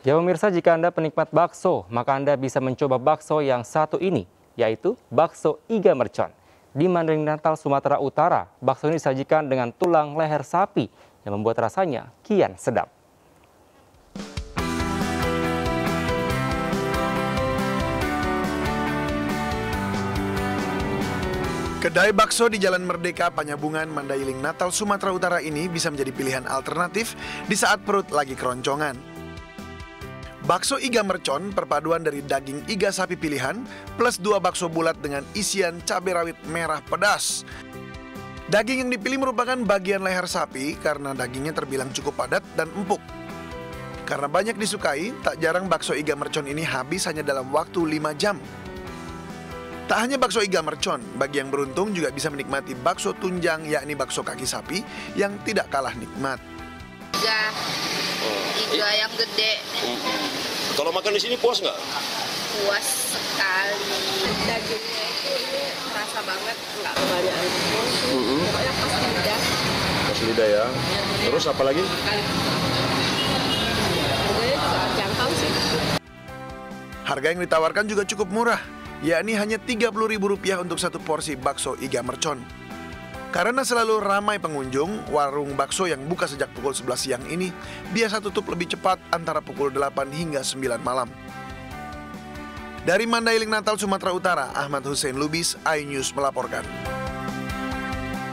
Ya pemirsa, jika Anda penikmat bakso, maka Anda bisa mencoba bakso yang satu ini, yaitu bakso Iga Mercon. Di Mandailing Natal, Sumatera Utara, bakso ini disajikan dengan tulang leher sapi yang membuat rasanya kian sedap. Kedai bakso di Jalan Merdeka, Panyabungan, Mandailing Natal, Sumatera Utara ini bisa menjadi pilihan alternatif di saat perut lagi keroncongan. Bakso Iga Mercon perpaduan dari daging iga sapi pilihan plus 2 bakso bulat dengan isian cabai rawit merah pedas. Daging yang dipilih merupakan bagian leher sapi karena dagingnya terbilang cukup padat dan empuk. Karena banyak disukai, tak jarang bakso Iga Mercon ini habis hanya dalam waktu 5 jam. Tak hanya bakso Iga Mercon, bagi yang beruntung juga bisa menikmati bakso tunjang, yakni bakso kaki sapi yang tidak kalah nikmat. Iga yang gede. Kalau makan di sini puas nggak? Puas sekali. Dagingnya itu ini terasa banget, nggak kebanyakan tepung. Pokoknya pas lidah. Pas lidah ya. Terus apa lagi? Harganya juga jangkau sih. Harga yang ditawarkan juga cukup murah, yakni hanya Rp30.000 untuk satu porsi bakso Iga Mercon. Karena selalu ramai pengunjung, warung bakso yang buka sejak pukul 11 siang ini biasa tutup lebih cepat antara pukul 8 hingga 9 malam. Dari Mandailing Natal, Sumatera Utara, Ahmad Hussein Lubis, iNews melaporkan.